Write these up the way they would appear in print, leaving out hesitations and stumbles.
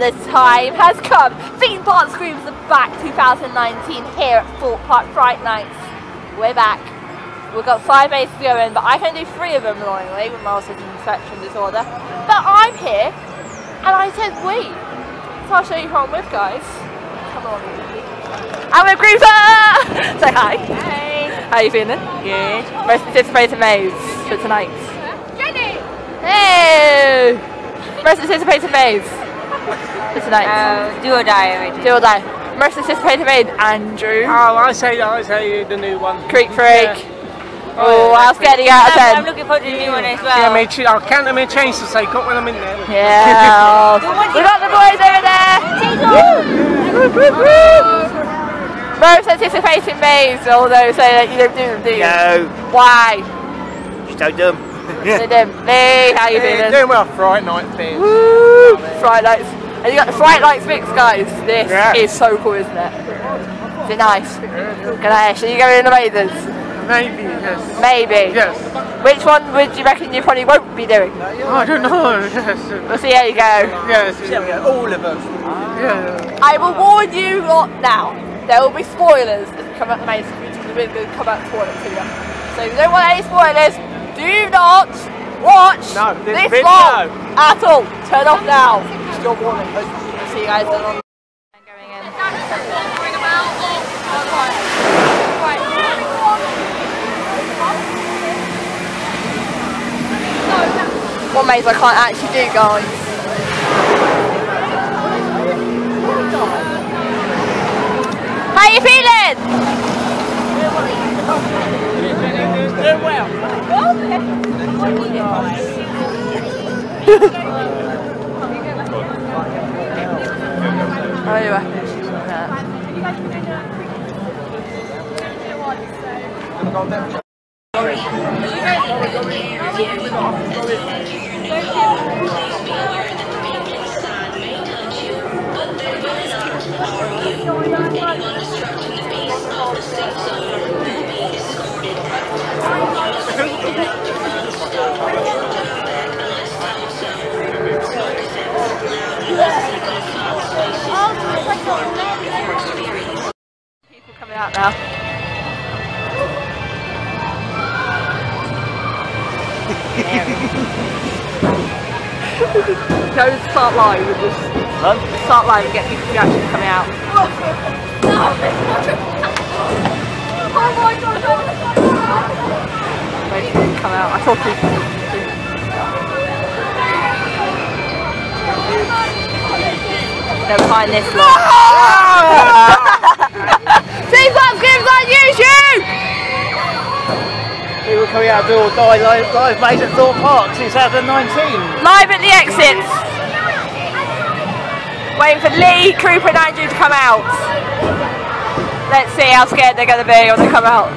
the time has come. Theme Park Screams are back 2019 here at Thorpe Park Fright Nights. We're back. We've got 5 days to go in, but I can do 3 of them annoyingly with my autism spectrum disorder. But I'm here, and I said wait. So I'll show you who I'm with, guys. Come on. I'm with Groover! Say hi. Hey. How are you feeling? Good. Most anticipated maze for tonight. Jenny! Hey! Most anticipated maze for tonight. Do or die already. Do or die. Most anticipated maze, Andrew. Oh, I say the new one. Creek Freak. Yeah. Oh, how scared are you out of 10? I'm looking forward to the new one as well. Yeah, I'll count them in chains to say, got when I'm in there. Yeah. We got the boys over there. Most anticipated maze, although say that you don't do them, do you? No. Why? Just don't do them. Do them. Lee, how you feeling? Doing well, Fright Night thing. Woo! Fright Nights. And you got the Fright Nights mix, guys. This is so cool, isn't it? Is it nice? Can I actually go in the mazes? Maybe, yes. Maybe? Yes. Which one would you reckon you probably won't be doing? Oh, I don't know, yes. We'll see how you go. Yes, all of them. Yeah. I will warn you lot now. There will be spoilers as we come out the maze. We're going to come out and spoil it to you. So if you don't want any spoilers, do not watch this vlog at all. Turn off now. It's your warning. We'll see you guys on. Going in. One maze I can't actually do, guys. How you feeling? Doing well. Oh, you are. People coming out now. Go and start live and just start live and get people reactions coming out. Oh my god! Wait for them to come out. I saw people. They're behind this lot. See subscribers on YouTube! People coming out do or die live maze at Thorpe Park 2019. Live at the exits. Waiting for Lee, Cooper and Andrew to come out. Let's see how scared they're going to be when they come out.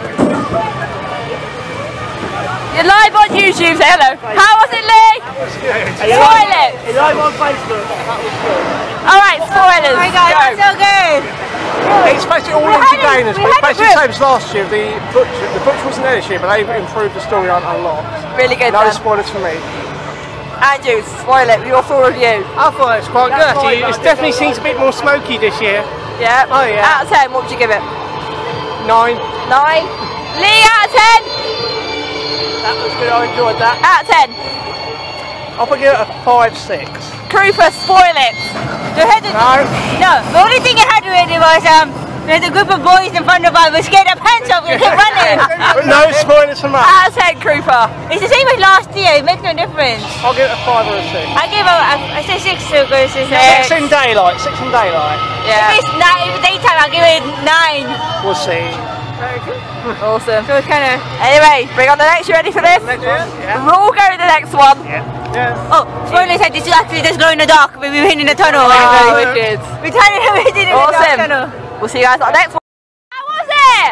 You're live on YouTube, say hello. How was it, Lee? That was good. Spoil it. You're live on Facebook. That was good. Alright, spoilers. Oh my god, that's so good. It's basically all entertainers, but it's basically the same as last year. The butch wasn't there this year, but they've improved the storyline a lot. Really good. No spoilers for me. Andrew, spoil it. Your full review. I thought it was quite good actually. It definitely seems a bit more smoky this year. Yeah. Oh yeah. Out of 10, what would you give it? 9. 9. Lee, out of 10. That was good. I enjoyed that. Out of 10. I'll give it a 5-6. Cooper, spoil it. No, the only thing I had to it was there's a group of boys in front of us were scared their pants off and kept running. But no spoilers from us. Out of 10, Cooper. It's the same as last year, it makes no difference. I'll give it a 5 or a 6. I say 6 so goes to 6. 6 in daylight. 6 in daylight. Yeah. If it's daytime, I'll give it 9. We'll see. Very good. Awesome. So it's kind of... Anyway, bring on the next. You ready for this? Next one? Yeah. We'll go to the next one. Yeah. Oh, spoiler said this is actually just glow in the dark, but we were in a tunnel. Oh, wicked. We did it in a dark Awesome. tunnel. We'll see you guys on the next one. How was it?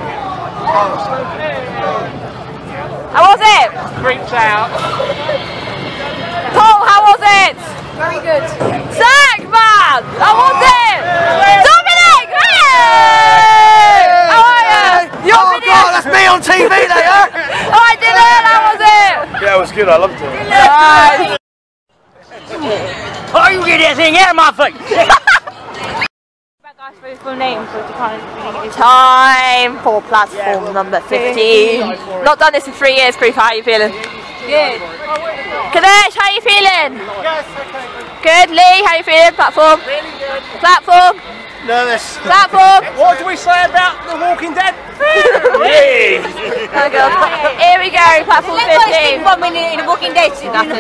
How was it? Creeps out. Paul, how was it? Very good. Zach, man! How was it? Dominic! Hey! How are you? Your video? God, that's me on TV there. Alright, Dylan, how was it? Yeah, it was good. I loved it. Nice. Oh, you get that thing out of my face! Time for platform number 15. Not done this in 3 years, Creeper. How are you feeling? Good. Kadesh, how are you feeling? Yes, okay. Good. Lee, how are you feeling? Platform? Really good. Platform? Nervous. Platform? What do we say about The Walking Dead? Oh God. Here we go, platform 15. 1 minute in a Walking Dead.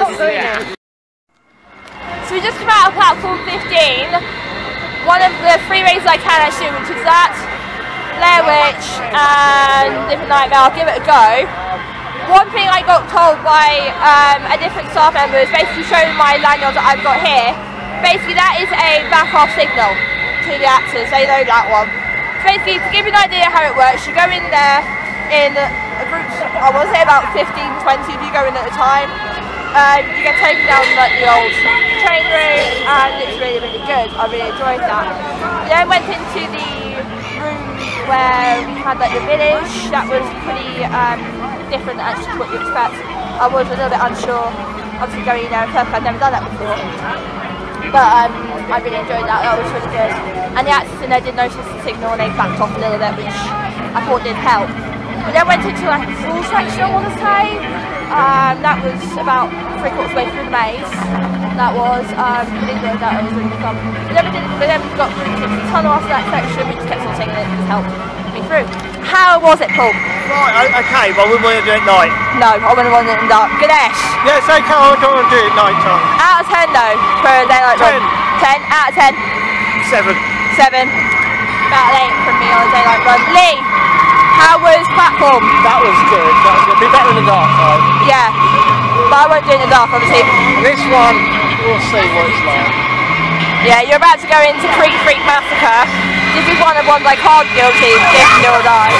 So we just come out of platform 15. One of the 3 races I can actually do, which is that, Blair Witch and Different Nightmare. I'll give it a go. One thing I got told by a different staff member is basically showing my lanyard that I've got here. Basically that is a back-off signal to the actors, they know that one. Basically, to give you an idea how it works, you go in there in a group, I want to say about 15, 20 of you go in at a time. You get taken down like the old train room and it's really, really good. I really enjoyed that. We then went into the room where we had like the village. That was pretty different actually to what you expect. I was a little bit unsure, obviously going in there at first, I'd never done that before. But I really enjoyed that, that was really good. And the actors in there did notice the signal and they backed off a little bit, which I thought did help. We then went into like a full section, I want to say. That was about 3/4 way through the maze. That was, really enjoyed that, it was really fun. We then got into the tunnel after that section, we just kept on singing it, it just helped me through. How was it, Paul? Right, okay, but we wouldn't want to do it at night. No, I wouldn't want it in the dark. Ganesh? Yeah, it's okay, I don't want to do it at night time. Out of 10 though, for a daylight run. 10 out of 10. 7. 7. About 8 from me on a daylight run. Lee, how was platform? That was good. That was good. Be better in the dark though. Yeah, but I won't do it in the dark obviously. This one, we'll see what it's like. Yeah, you're about to go into Creek Freak Massacre. This is one of the ones I can't guilty, Dick or die.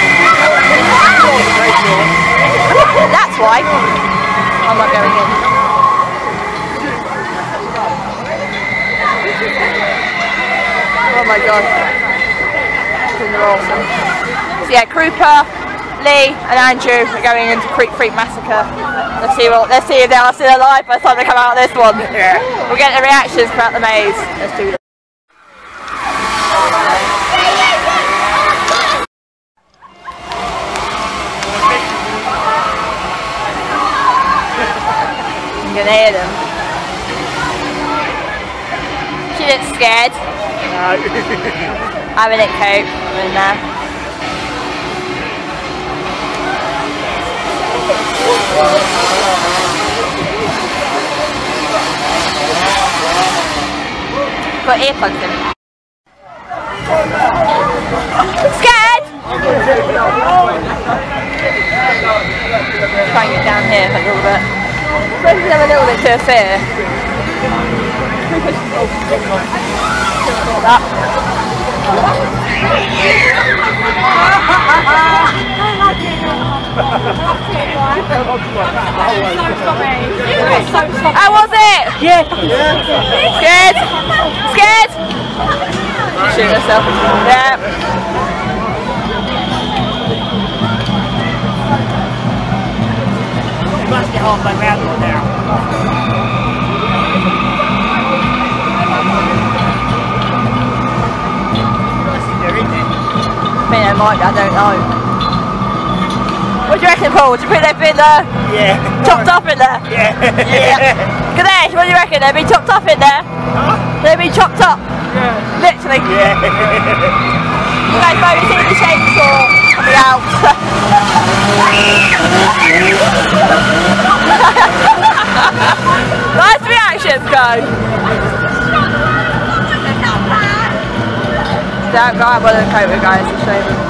That's why I'm not going in. Oh my god. They're awesome. So yeah, Krupa, Lee and Andrew are going into Creek Freak Massacre. Let's see if they are still alive by the time they come out of this one. Yeah. We'll get the reactions throughout the maze. Let's do this. I'm gonna hear them. She looks scared. No. Having it cope in there. Got earplugs in. Scared? Try and get down here a little bit. Maybe them a little bit to a fear. How was it? Yeah. Scared? Scared? She's shooting herself. Yeah. You must get halfway round now. I mean, they might, I don't know. What do you reckon, Paul? Would you put their bit there? Yeah. Chopped up in there? Yeah. Yeah. Ganesh, what do you reckon? They'll be chopped up in there? Huh? They'll be chopped up? Yeah. Literally. Yeah. You guys both see the chainsaw coming out. Nice reactions, guys. Don't go out with a coat with guys, it's a shame.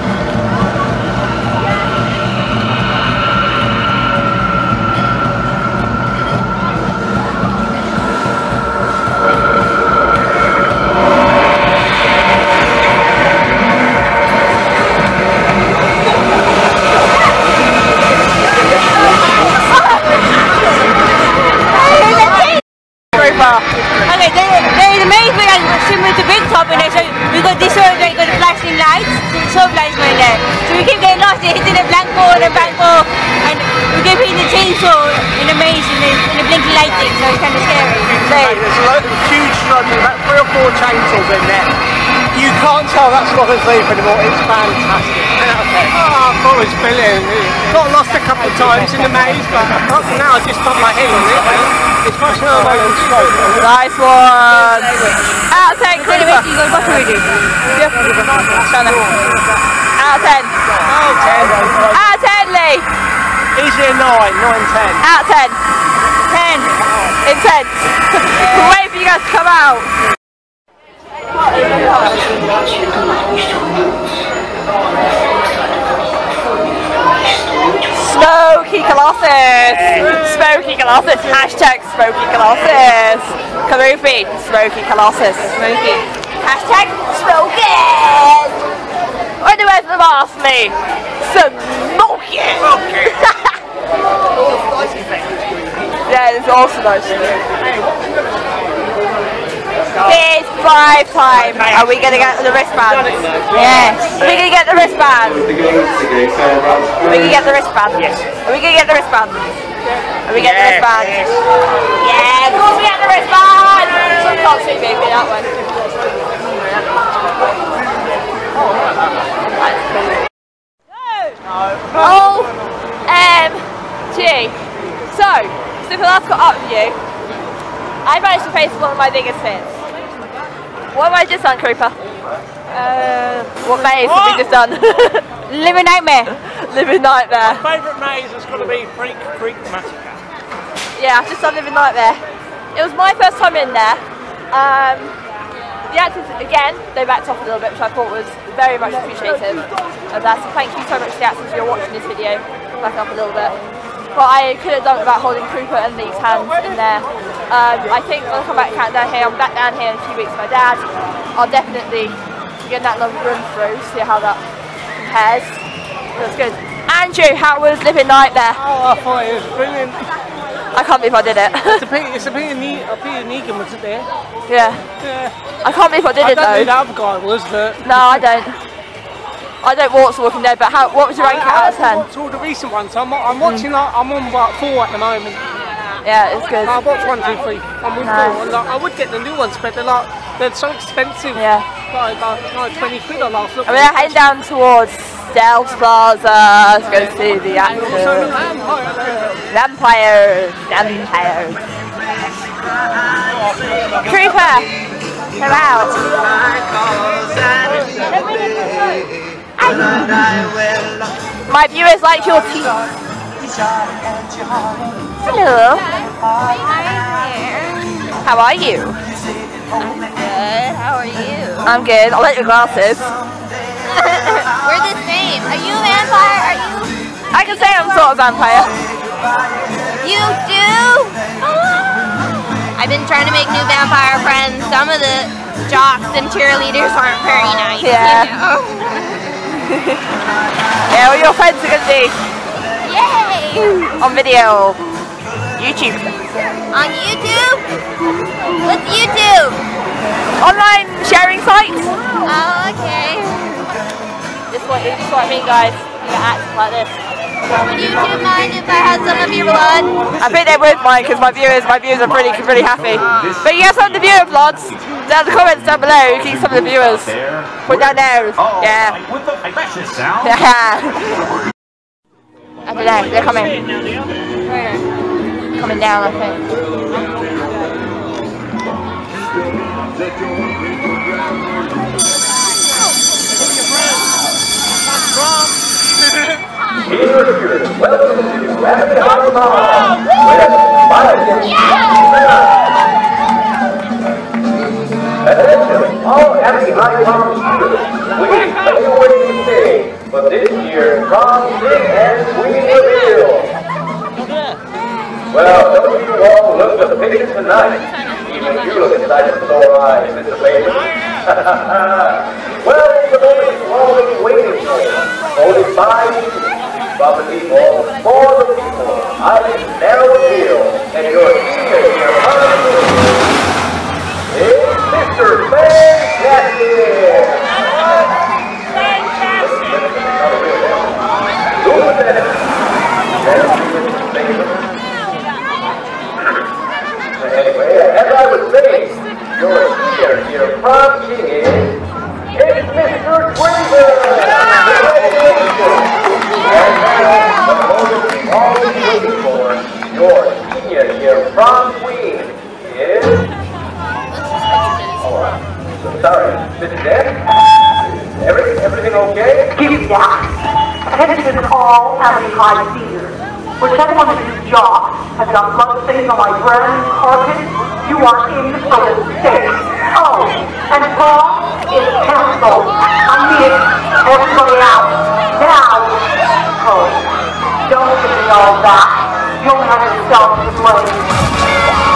Okay, there is a maze like similar to Big Top in there, so we got this sort of like got the flashing lights, strobe lights going there. So we keep getting lost, hitting a blank wall and a blank wall, and we keep hitting the chainsaw in the maze in the blinky light thing, so it's kind of scary. There's a lot of huge slugs, about 3 or 4 chainsaws in there. You can't tell that's not a sleep anymore. It's fantastic. Oh, I thought it was brilliant. Got lost a couple of times in the maze, but now I just put my head on it. It's much more than slope. Nice one. Out of 10, Creeper. You go back already. Out of 10. Out of 10, Lee. Easy a 9, 9, 10. Out of 10. 10. Intense. We're waiting for you guys to come out. Smoky Colossus! Smoky Colossus! Hashtag Smoky Colossus! Karufi, Smoky Colossus! Smoky! Hashtag Smoky! What do I ask me? Smoky! Yeah, it's awesome though. It's 5 time. Are we going to get the wristband? Yes. Are we going to get the wristband? Are we going to get the wristband? Yes. Are we going to get the wristband? Are we getting the wristband? Yes. Yeah, of course we get the wristband! Some can't see me that way. OMG. So, since the last got up with you, I managed to face one of my biggest fears. What have I just done, Creeper? What maze have we just done? Living nightmare. Living Nightmare. My favourite maze is going to be Freak Creek Massacre. Yeah, I've just done Living Nightmare. It was my first time in there. The actors, again, they backed off a little bit, which I thought was very much appreciative of that. So thank you so much to the actors if you're watching this video. Back up a little bit. But I could have done it without holding Creeper and Lee's hands in there. I think when I come back down here, I'm back down here in a few weeks with my dad. I'll definitely get that little run through, see how that compares. That's good. Andrew, how was Living Nightmare? Oh, I thought it was brilliant. I can't believe I did it. It's a Peter Negan, wasn't there? Yeah. I can't believe I did it though. I don't know who the other guy was, but... No, I don't. I don't watch The Walking Dead, but what was your rank out of 10? I watched all the recent ones. I'm watching. I'm on like 4 at the moment. Yeah, it's good. I watched 1, 2, 3. I'm on 4. And, like, I would get the new ones, but they're so expensive. Yeah. Like 20 quid I last looked. I mean, I'm heading down towards Delves Plaza to go see the actors. Vampires. Creeper, come out. My viewers like your teeth. Hello. How are you? I'm good. How are you? I'm good. I like your glasses. We're the same. Are you a vampire? Are you? I can say I'm sort of vampire. You do? I've been trying to make new vampire friends. Some of the jocks and cheerleaders aren't very nice. Yeah. You know? Yeah, well, your friends are going to be Yay! on video. YouTube. On YouTube? What's YouTube? Online sharing sites. Oh, okay. This is what I mean, guys. You gotta act like this. Would YouTube mind if I had some of your blood? I think they would mind because my viewers are pretty happy. But you have some of the viewer vlogs down in the comments down below. You can see some of the viewers. Put down there. Yeah. With the freshest sound. Yeah. I don't know. They're coming. Coming down, I think. Welcome to Rapid Fire Mom with Attention, all happy high mom students. Please make your way to stage for this year's prom big and sweet reveal. Well, don't you all look the picture tonight? Even you look excited with sore eyes, Mr. Baby. Well, the moment you've all been waiting for. Only 5 weeks. From the people, for the people, I narrow appeal, and your teacher here, it's Mr. Fantastic! your prom king is, it's Mr. Twinger! And now, the moment we've all been waiting for, your senior year prom queen is... Oh, so sorry, Mrs. M? Everything okay? Give that. Attention all Avenue High seniors. Whichever one of you jocks has got blood stains on my brand new carpet, you are in for a mistake. Oh, and prom is canceled. I mean it. Everybody out. Now. Oh, don't give me all that. You'll have yourself to blame.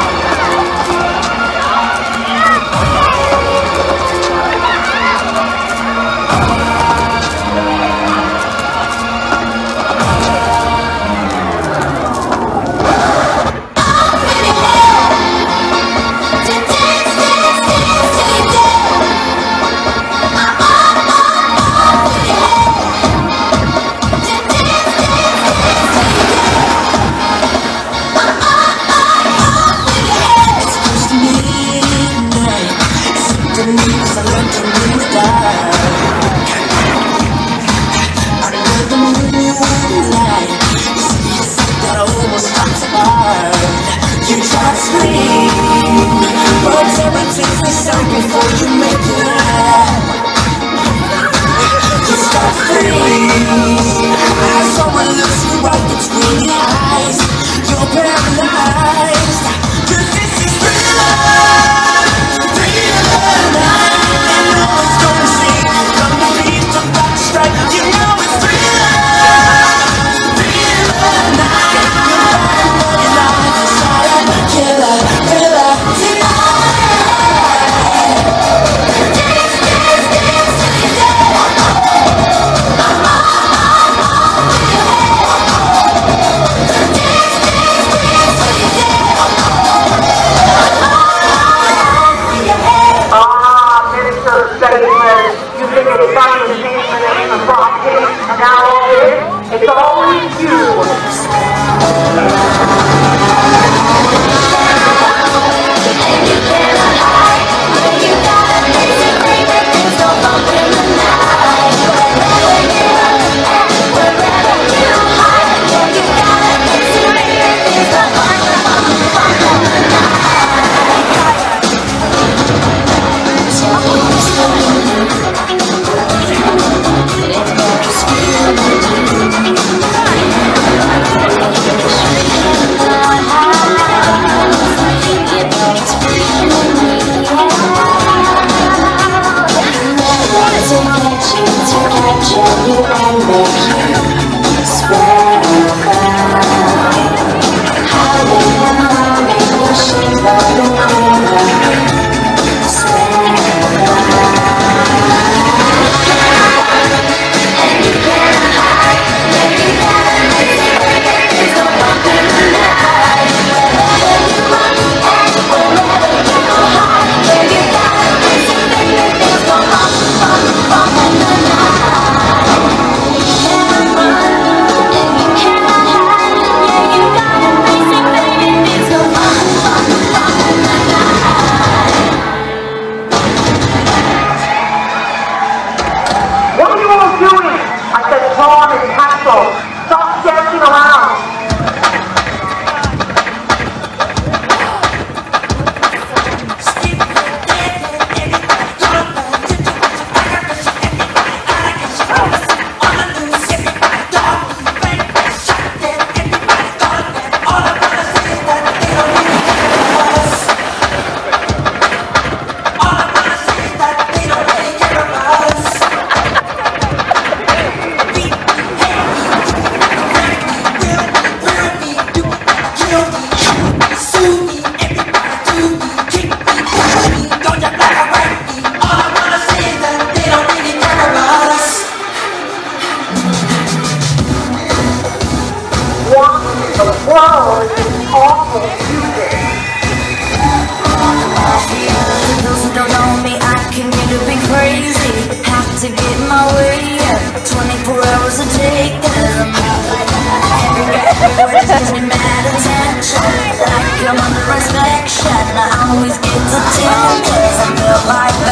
to get my way up. 24 hours a day, cause I'm not like that. Everywhere just gives me mad attention. Like I'm under inspection, I always get to 10, cause I'm built like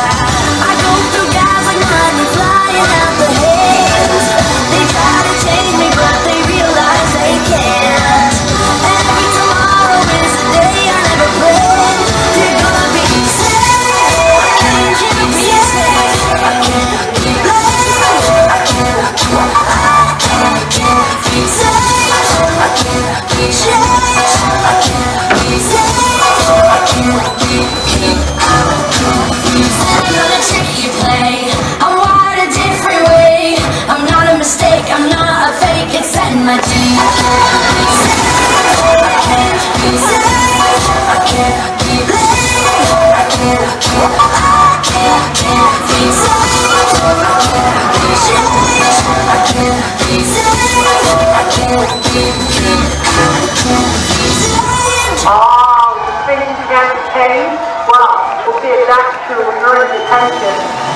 can't retain? Well, we'll see if that's true when you're in detention.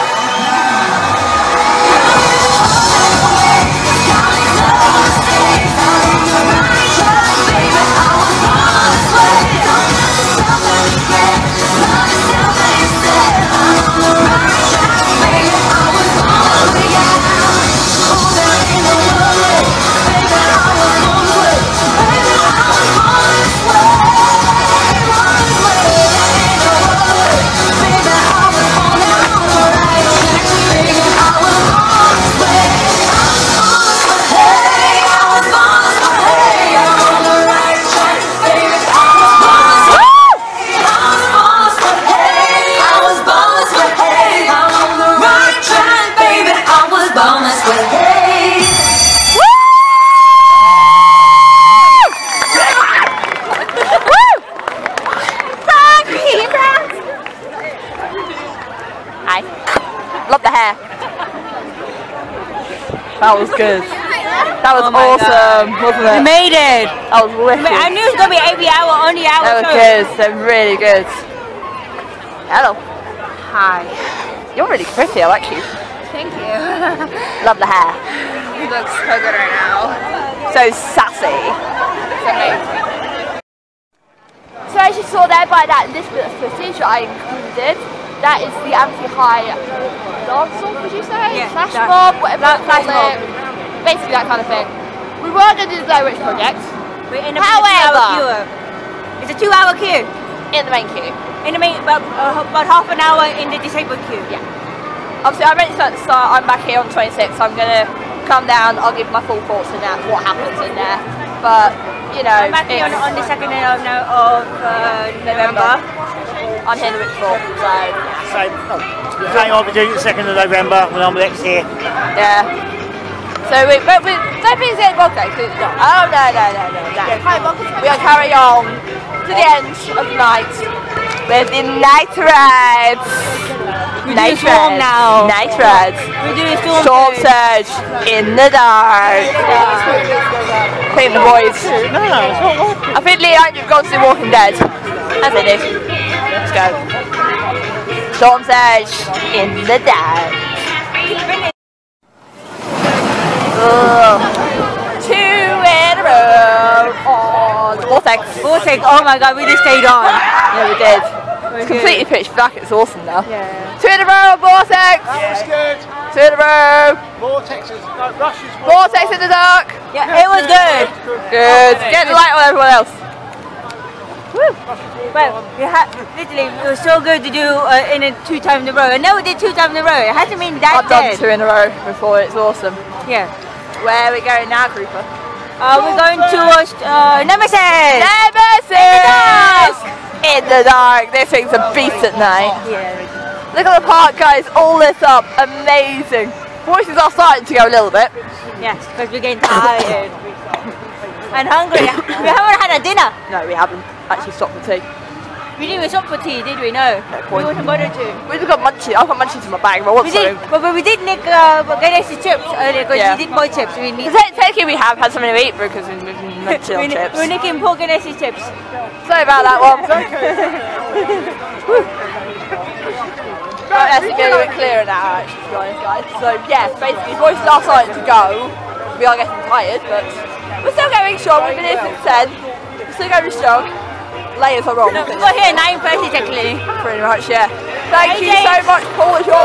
Love the hair. That was good. That was awesome, wasn't it? We made it. That was wicked. I knew it was going to be every hour, only hour. That was good. They're really good. Hello. Hi. You're really pretty. I like you. Thank you. Love the hair. You look so good right now. So sassy. It's amazing. So as you saw there by that little bit of footage I included, that is the anti-high dance song, would you say? Yeah, Flash mob, whatever you flash call mob. it. Basically that kind of thing. We were going to do the Blair Witch Project. We're in a However, 2-hour queue. It's a 2-hour queue. in the main queue. In the main, about half an hour in the disabled queue. Yeah. Obviously I'm ready to start, I'm back here on 26, so I'm going to come down, I'll give my full thoughts on that, what happens in there. But, you know, I'm back here on the 2nd of November. I'm here the week before, so... Same opportunity, 2nd of November when I'm next here. Yeah. So don't think it's getting vodka. Oh no. We're gonna carry on to the end of the night with the night rides. Night rides now. Night rides. We're doing Storm surge in the dark. I think the boys. I think Lee and you've gone to The Walking Dead. As they do. Let's go. Storm surge in the dark. 2 in a row on Vortex. Vortex, oh my god, we just stayed on. Yeah, we did. It's completely pitch black, it's awesome now. Yeah. 2 in a row on Vortex. That was good. 2 in a row. Vortex is, no, Rush is Vortex in the dark. Yeah, it was good. Good. Get the light on everyone else. Woo. Well, literally, it was so good to do in 2 times in a row. I never did 2 times in a row. It hasn't been that I've done dead. 2 in a row before, it's awesome. Yeah. Where are we going now, Creeper? We're going to Nemesis! Nemesis! In the dark. This thing's a beast at night. Yeah. Look at the park, guys, all lit up. Amazing. Voices are starting to go a little bit. Yes, because we're getting tired. And hungry. We haven't had a dinner. No, we haven't actually stopped for tea. We didn't even stop for tea, did we? No. No We point. wasn't bothered to. We've got munchies. I've got munchies in my bag, but I want We did, some. but we did nick Ganes's chips earlier because Yeah. we did boy chips. We need. Technically, we have had something to eat because we've been munching on chips. We're nicking poor Ganes's chips. Sorry about that one. Right, that's getting a bit clearer now, actually, to be honest, guys. So, yes, basically, voices are starting to go. We are getting tired, but we're still going strong. We've been here since 10. We're still going strong. Layers are wrong. We got here at 9:30 technically. Pretty much, yeah. Thank you so much, Paul, as your